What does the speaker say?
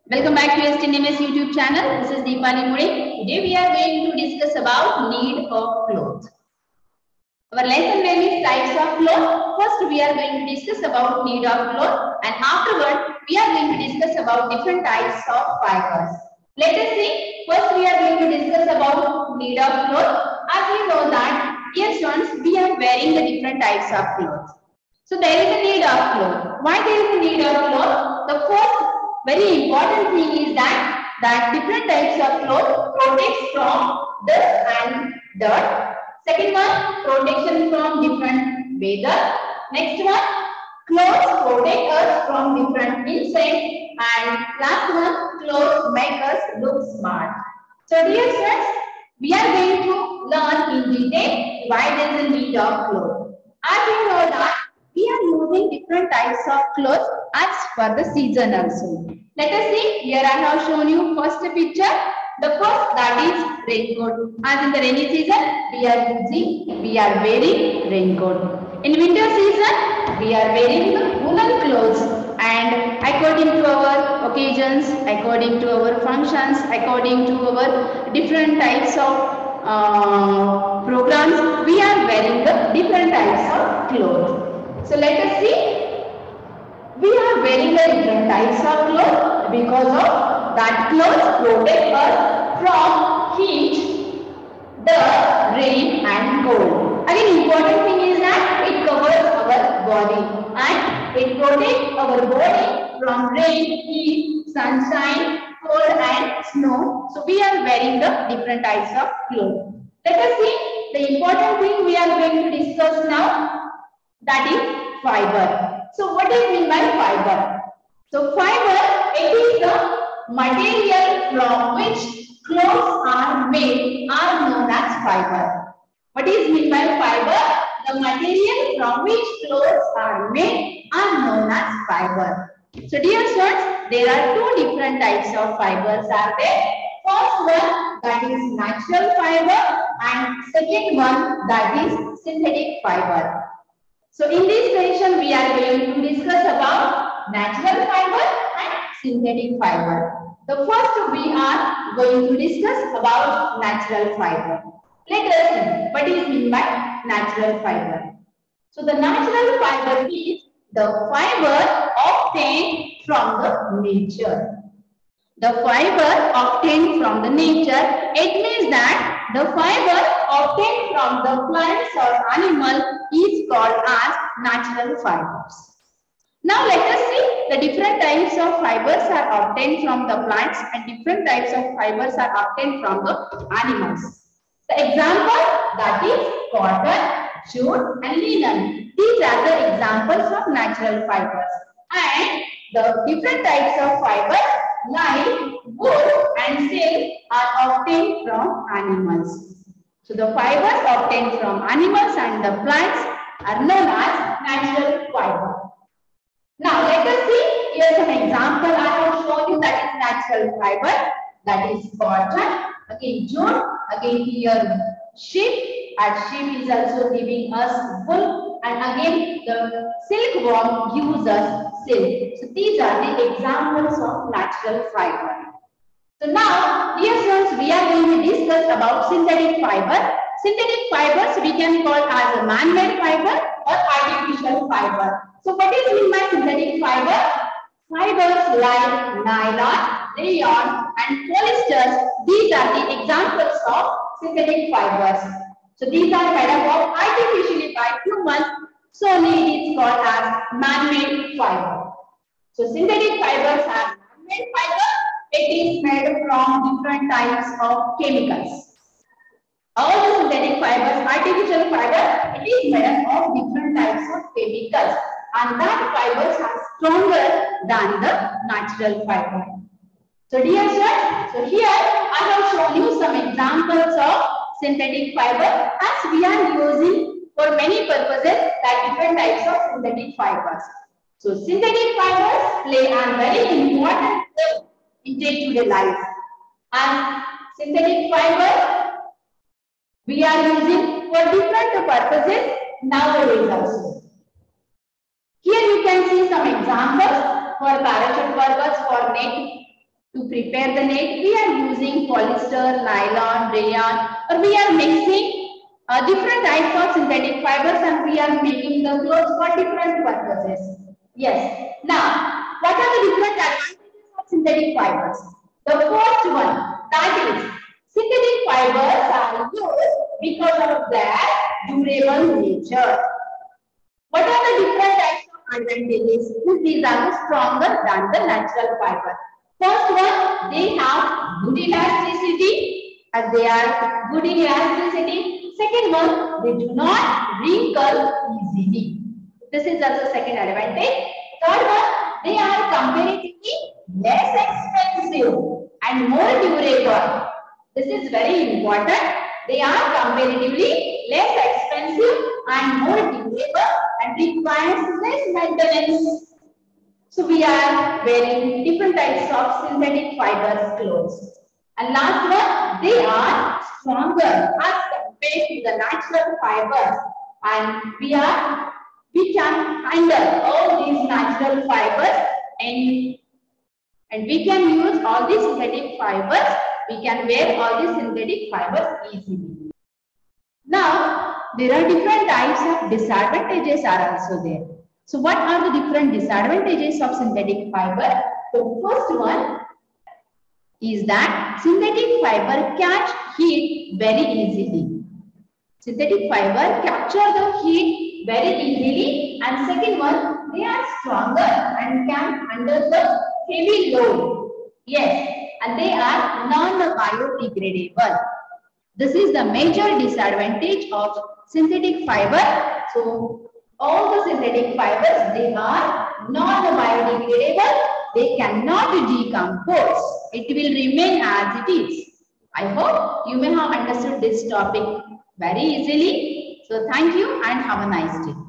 Welcome back to STNMS YouTube channel. This is Deepali Modi. Today we are going to discuss about need of clothes. Our lesson name is types of clothes. First we are going to discuss about need of clothes, and afterward we are going to discuss about different types of fibers. Let us see. First we are going to discuss about need of clothes. As you know that, dear students, we are wearing the different types of clothes. So there is a need of clothes. Why there is a need of clothes? The first very important thing is that different types of clothes protects from dust and dirt. Second one, protection from different weather. Next one, clothes protect us from different insects. And last one, clothes make us look smart. So dear friends, we are going to learn in detail why there is a need of clothes. As you know that we are using different types of clothes as per the season also. Let us see. Here I have shown you first picture. The first, that is raincoat. As in the rainy season, we are wearing raincoat. In winter season, we are wearing woolen clothes. And according to our occasions, according to our functions, according to our different types of programs, we are wearing the different types of clothes. So let us see. We are wearing the different types of clothes because of that clothes protect us from heat, dust, rain and cold. Again, important thing is that it covers our body and it protects our body from rain, heat, sunshine, cold and snow. So we are wearing the different types of clothes. Let us see the important thing we are going to discuss now, that is fiber. So what is mean by fiber? So fiber, it is the material from which clothes are made are known as fiber. What is mean by fiber? The material from which clothes are made are known as fiber. So dear students, there are two different types of fibers are there. First one, that is natural fiber, and second one, that is synthetic fiber. So in this session, we are going to discuss about natural fiber and synthetic fiber. The first we are going to discuss about natural fiber. Let us see what is meant by natural fiber. So the natural fiber is the fiber obtained from the nature. The fiber obtained from the nature, it means that the fiber obtained from the plants or animal is called as natural fibers. Now let us see the different types of fibers are obtained from the plants and different types of fibers are obtained from the animals. The example, that is cotton, jute and linen. These are the examples of natural fibers. And the different types of fibers like wool and silk are obtained from animals. So the fibers obtained from animals and the plants are known as natural fiber. Now let us see, here some example I have shown you, that is natural fiber, that is cotton, again jute, again here sheep, and sheep is also giving us wool, and again the silkworm gives us silk. So these are the examples of natural fiber. So now, dear students, we are going to discuss about synthetic fiber. Synthetic fibers we can call as a man-made fiber or artificial fiber. So what is meant by synthetic fiber? Fibers like nylon, rayon and polyester, these are the examples of synthetic fibers. So these are made up of artificially by humans, so it is called as man-made fiber. So synthetic fibers are man-made fiber. It is made from different types of chemicals. All the synthetic fibers, artificial fiber, it is made up of different types of chemicals, and that fibers are stronger than the natural fiber. So dear sir, so here I have shown you some examples of synthetic fiber as we are using for many purposes like different types of synthetic fibers. So synthetic fibers play a very important role in day-to-day life. And synthetic fiber we are using for different purposes nowadays also. Here you can see some examples for parachute purpose, for net To prepare the net, we are using polyester, nylon, rayon, or we are mixing different types of synthetic fibers and we are making the clothes for different purposes. Yes. Now, what are the different advantages of synthetic fibers? The first one, that is, synthetic fibers are used because of their durable nature. What are the different types of advantages? These are stronger than the natural fiber. First one, they have good elasticity, as they are good in elasticity. Second one, they do not wrinkle easily. This is also second advantage. Third one, they are comparatively less expensive and more durable. This is very important. They are comparatively less expensive and more durable and requires less maintenance. So we are wearing different types of synthetic fibers clothes. And last one, they are stronger as compared to the natural fibers. And we can handle all these natural fibers and we can use all these synthetic fibers. We can wear all these synthetic fibers easily. Now, there are different types of disadvantages are also there. So what are the different disadvantages of synthetic fiber? The first one is that synthetic fiber catch heat very easily. Synthetic fiber capture the heat very easily, and second one, they are stronger and can handle the heavy load. Yes, and they are non-biodegradable. This is the major disadvantage of synthetic fiber. So all the synthetic fibers, they are non-biodegradable. They cannot decompose. It will remain as it is. I hope you may have understood this topic very easily. So thank you and have a nice day.